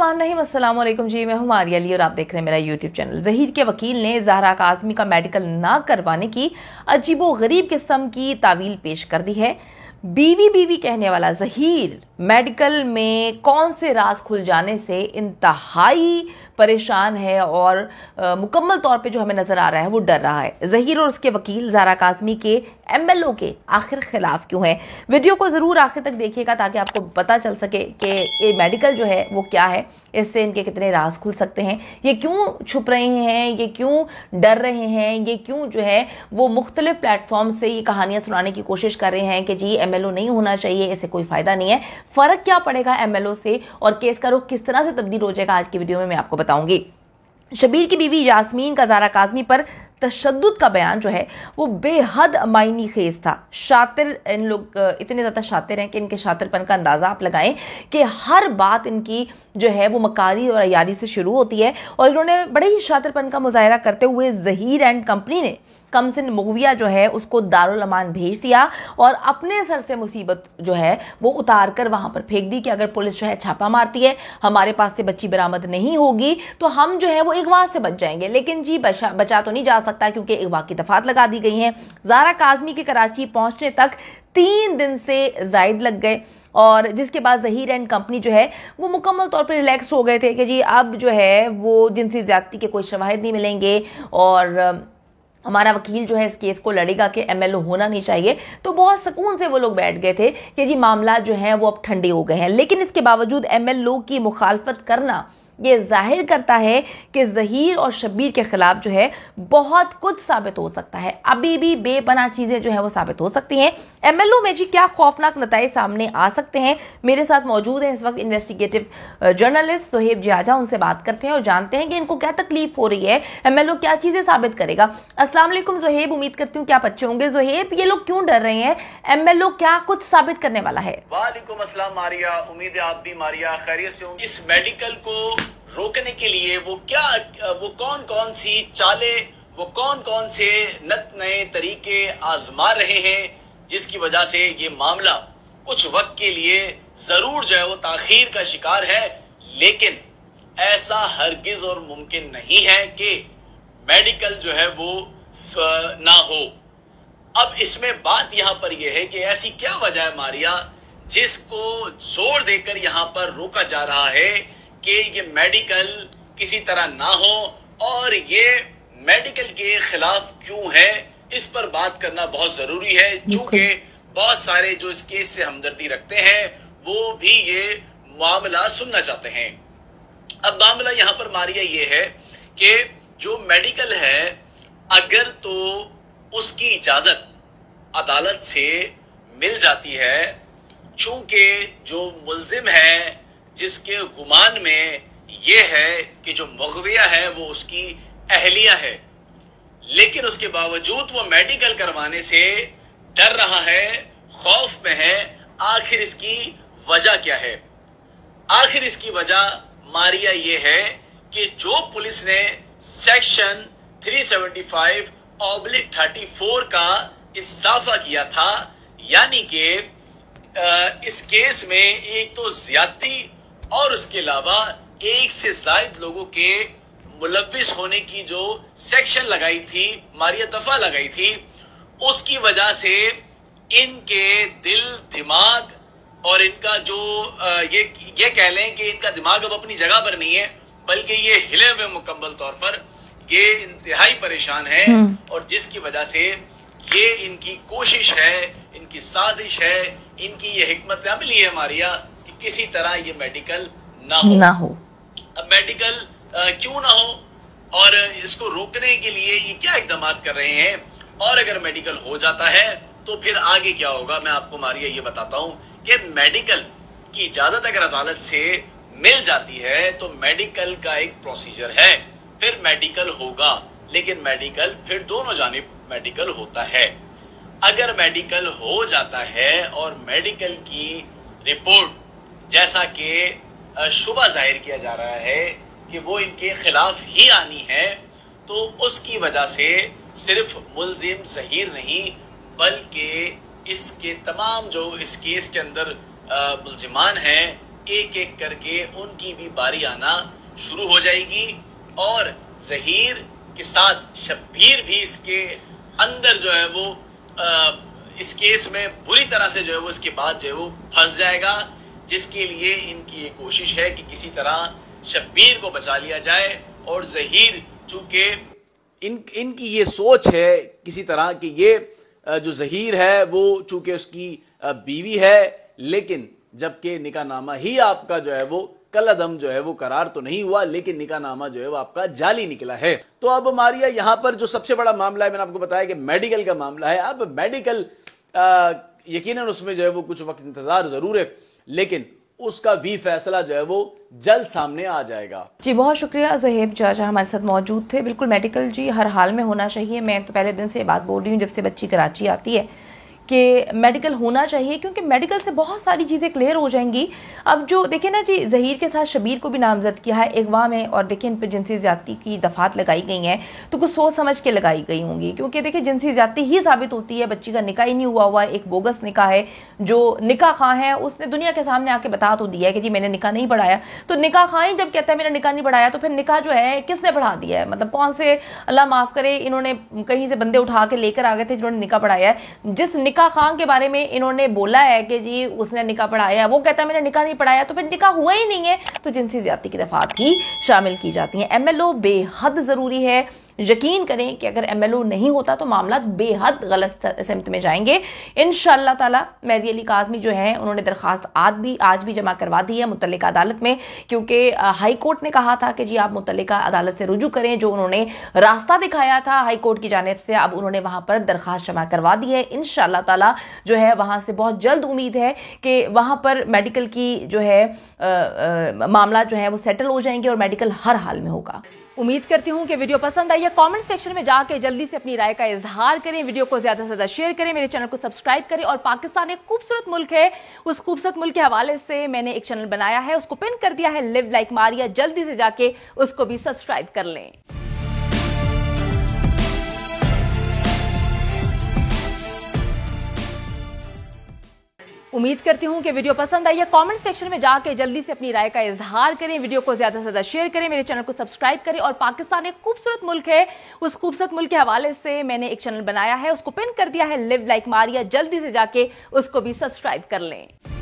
बिस्मिल्लाहिर्रहमानिर्रहीम, अस्सलाम वालेकुम जी। मैं हूं मारिया अली और आप देख रहे हैं मेरा यूट्यूब चैनल। जहीर के वकील ने ज़हरा काज़मी का मेडिकल ना करवाने की अजीबो गरीब किस्म की तावील पेश कर दी है। बीवी बीवी कहने वाला जहीर मेडिकल में कौन से राज खुल जाने से इंतहाई परेशान है और मुकम्मल तौर पे जो हमें नजर आ रहा है वो डर रहा है। जहीर और उसके वकील ज़हरा काज़मी के एमएलओ के आखिर खिलाफ क्यों है? वीडियो को ज़रूर आखिर तक देखिएगा ताकि आपको पता चल सके कि ये मेडिकल जो है वो क्या है, इससे इनके कितने राज खुल सकते हैं, ये क्यों छुप रहे हैं, ये क्यों डर रहे हैं, ये क्यों जो है वो मुख्तलिफ प्लेटफॉर्म से ये कहानियां सुनाने की कोशिश कर रहे हैं कि जी एमएलओ नहीं होना चाहिए, इससे कोई फायदा नहीं है। फर्क क्या पड़ेगा एमएलओ से और केस का रुख किस तरह से तब्दील हो जाएगा, आज की वीडियो में मैं आपको बताऊंगी। शबीर की बीवी यास्मीन का ज़हरा काज़मी पर तशद्दुद का बयान जो है वो बेहद मायनी खेज था। शातिर, इन लोग इतने ज़्यादा शातिर हैं कि इनके शातिरपन का अंदाज़ा आप लगाएं कि हर बात इनकी जो है वो मकारी और अयारी से शुरू होती है और इन्होंने बड़े ही शातिरपन का मुजाहरा करते हुए जहीर एंड कंपनी ने कमसिन मुगविया जो है उसको दारुल अमान भेज दिया और अपने सर से मुसीबत जो है वो उतार कर वहां पर फेंक दी कि अगर पुलिस जो है छापा मारती है, हमारे पास से बच्ची बरामद नहीं होगी तो हम जो है वो अगवा से बच जाएंगे। लेकिन जी बचा तो नहीं जा सकता क्योंकि अगवा की दफात लगा दी गई हैं। ज़हरा काज़मी के कराची पहुंचने तक 3 दिन से जायद लग गए और जिसके बाद जहीर एंड कंपनी जो है वो मुकम्मल तौर पर रिलैक्स हो गए थे कि जी अब जो है वो जिनसी ज्यादती के कोई शवाहिद नहीं मिलेंगे और हमारा वकील जो है इस केस को लड़ेगा कि एमएलओ होना नहीं चाहिए। तो बहुत सुकून से वो लोग बैठ गए थे कि जी मामला जो है वो अब ठंडे हो गए हैं। लेकिन इसके बावजूद एमएलओ की मुखालफत करना ये जाहिर करता है कि जहीर और शबीर के खिलाफ जो है बहुत कुछ साबित हो सकता है। अभी भी बेपनाह चीजें जो है वो साबित हो सकती हैं। एमएलओ में जी क्या खौफनाक नताइज सामने आ सकते हैं। मेरे साथ मौजूद है इस वक्त इन्वेस्टिगेटिव जर्नलिस्ट सुहेब जियाजा, उनसे बात करते हैं और जानते हैं कि इनको क्या तकलीफ हो रही है, एमएलओ क्या चीजें साबित करेगा। अस्सलाम वालेकुम सुहेब, उम्मीद करती हूँ क्या अच्छे होंगे। सुहेब, ये लोग क्यों डर रहे हैं? एमएलओ क्या कुछ साबित करने वाला है? वालेकुम अस्सलाम मारिया, उम्मीद है आप भी मारिया खैरियत से होंगे। इस मेडिकल को रोकने के लिए वो कौन कौन सी चालें, वो कौन कौन से नए तरीके आजमा रहे हैं जिसकी वजह से ये मामला कुछ वक्त के लिए जरूर जो है वो ताखीर का शिकार है। लेकिन ऐसा हरगिज और मुमकिन नहीं है कि मेडिकल जो है वो ना हो। अब इसमें बात यहाँ पर यह है कि ऐसी क्या वजह है मारिया जिसको जोर देकर यहाँ पर रोका जा रहा है कि ये मेडिकल किसी तरह ना हो, और ये मेडिकल के खिलाफ क्यों है, इस पर बात करना बहुत जरूरी है। चूंकि बहुत सारे जो इस केस से हमदर्दी रखते हैं वो भी ये मामला सुनना चाहते हैं। अब मामला यहाँ पर मारिया ये है कि जो मेडिकल है अगर तो उसकी इजाजत अदालत से मिल जाती है, चूंकि जो मुल्जिम है जिसके गुमान में ये है कि जो मुगविया है वो उसकी अहलिया है, लेकिन उसके बावजूद वो मेडिकल करवाने से डर रहा है, खौफ में है। आखिर इसकी वजह क्या है? आखिर इसकी वजह मारिया ये है कि जो पुलिस ने सेक्शन 375/34 का इजाफा किया था, यानी कि इस केस में एक तो ज्यादती और उसके अलावा एक से ज्यादा लोगों के मुलविस होने की जो सेक्शन लगाई थी, मारिया दफा लगाई थी, उसकी वजह से इनके दिल दिमाग और इनका जो ये कह लें कि इनका दिमाग अब अपनी जगह पर नहीं है, बल्कि ये हिले हुए मुकम्मल तौर पर ये इंतहाई परेशान है। और जिसकी वजह से ये इनकी कोशिश है, इनकी साजिश है, इनकी ये हिकमत अमली है मारिया कि किसी तरह ये मेडिकल ना हो। अब मेडिकल क्यों ना हो और इसको रोकने के लिए ये क्या इकदाम कर रहे हैं, और अगर मेडिकल हो जाता है तो फिर आगे क्या होगा, मैं आपको मारिया ये बताता हूँ कि मेडिकल की इजाजत अगर अदालत से मिल जाती है तो मेडिकल का एक प्रोसीजर है, फिर मेडिकल होगा। लेकिन मेडिकल फिर दोनों जानिब मेडिकल होता है। अगर मेडिकल हो जाता है और मेडिकल की रिपोर्ट जैसा कि शुबा जाहिर किया जा रहा है कि वो इनके खिलाफ ही आनी है, तो उसकी वजह से सिर्फ मुल्जिम जहीर नहीं बल्कि इसके तमाम जो इस केस के अंदर मुल्जिमान हैं एक एक करके उनकी भी बारी आना शुरू हो जाएगी और जहीर के साथ शब्बीर भी इसके अंदर जो है वो इस केस में बुरी तरह से जो है वो इसके बाद जो है वो फंस जाएगा, जिसके लिए इनकी ये कोशिश है कि किसी तरह शब्बीर को बचा लिया जाए। और जहीर चूंकि इनकी ये सोच है किसी तरह कि ये जो जहीर है वो चूंकि उसकी बीवी है, लेकिन जबकि निकाहनामा ही आपका जो है वो कलअदम जो है वो करार तो नहीं हुआ, लेकिन निकाहनामा जो है वो आपका जाली निकला है। तो अब मारिया यहाँ पर जो सबसे बड़ा मामला है, मैंने आपको बताया कि मेडिकल का मामला है। अब मेडिकल यकीनन उसमें जो है वो कुछ वक्त इंतजार जरूर है, लेकिन उसका भी फैसला जो है वो जल्द सामने आ जाएगा। जी बहुत शुक्रिया ज़हेब चाचा हमारे साथ मौजूद थे। बिल्कुल मेडिकल जी हर हाल में होना चाहिए। मैं तो पहले दिन से ये बात बोल रही हूँ जब से बच्ची कराची आती है कि मेडिकल होना चाहिए, क्योंकि मेडिकल से बहुत सारी चीज़ें क्लियर हो जाएंगी। अब जो देखिए ना जी, ज़हीर के साथ शब्बीर को भी नामजद किया है अगवा में, और देखिए इन पर जिनसी ज़्यादती की दफ़ात लगाई गई हैं तो कुछ सोच समझ के लगाई गई होंगी, क्योंकि देखिए जिनसी ज़्यादती ही साबित होती है। बच्ची का निकाह ही नहीं हुआ, एक बोगस निकाह है। जो निकाह खां है उसने दुनिया के सामने आके बता तो दिया है कि जी मैंने निकाह नहीं बढ़ाया। तो निकाह खां ही जब कहता है मैंने निकाह नहीं बढ़ाया, तो फिर निकाह जो है किसने बढ़ा दिया है? मतलब कौन से, अल्लाह माफ़ करे, इन्होंने कहीं से बंदे उठा के लेकर आ गए थे जिन्होंने निकाह बढ़ाया है। जिस निकाह खां के बारे में इन्होंने बोला है कि जी उसने निकाह पढ़ाया, वो कहता है मैंने निकाह नहीं पढ़ाया, तो फिर निकाह हुआ ही नहीं है। तो जिनसी ज्यादती की दफात ही शामिल की जाती हैं। एमएलओ बेहद जरूरी है। यकीन करें कि अगर एमएलओ नहीं होता तो मामला बेहद गलत सिमत में जाएंगे। इंशाअल्लाह ताला मेहदी अली काज़मी जो है उन्होंने दरखास्त आज भी जमा करवा दी है मुतल्लिका अदालत में, क्योंकि हाई कोर्ट ने कहा था कि जी आप मुतल्लिका अदालत से रुजू करें। जो उन्होंने रास्ता दिखाया था हाई कोर्ट की जानिब से, अब उन्होंने वहां पर दरखास्त जमा करवा दी है। इंशाअल्लाह ताला जो है वहां से बहुत जल्द उम्मीद है कि वहां पर मेडिकल की जो है मामला जो है वो सेटल हो जाएंगे और मेडिकल हर हाल में होगा। उम्मीद करती हूँ कि वीडियो पसंद आई है। कमेंट सेक्शन में जाके जल्दी से अपनी राय का इजहार करें, वीडियो को ज्यादा से ज्यादा शेयर करें, मेरे चैनल को सब्सक्राइब करें। और पाकिस्तान एक खूबसूरत मुल्क है, उस खूबसूरत मुल्क के हवाले से मैंने एक चैनल बनाया है, उसको पिन कर दिया है, लिव लाइक मारिया। जल्दी से जाके उसको भी सब्सक्राइब कर लें। उम्मीद करती हूँ कि वीडियो पसंद आई है। कमेंट सेक्शन में जाके जल्दी से अपनी राय का इजहार करें, वीडियो को ज्यादा से ज्यादा शेयर करें, मेरे चैनल को सब्सक्राइब करें। और पाकिस्तान एक खूबसूरत मुल्क है, उस खूबसूरत मुल्क के हवाले से मैंने एक चैनल बनाया है, उसको पिन कर दिया है, लिव लाइक मारिया। जल्दी से जाके उसको भी सब्सक्राइब कर लें।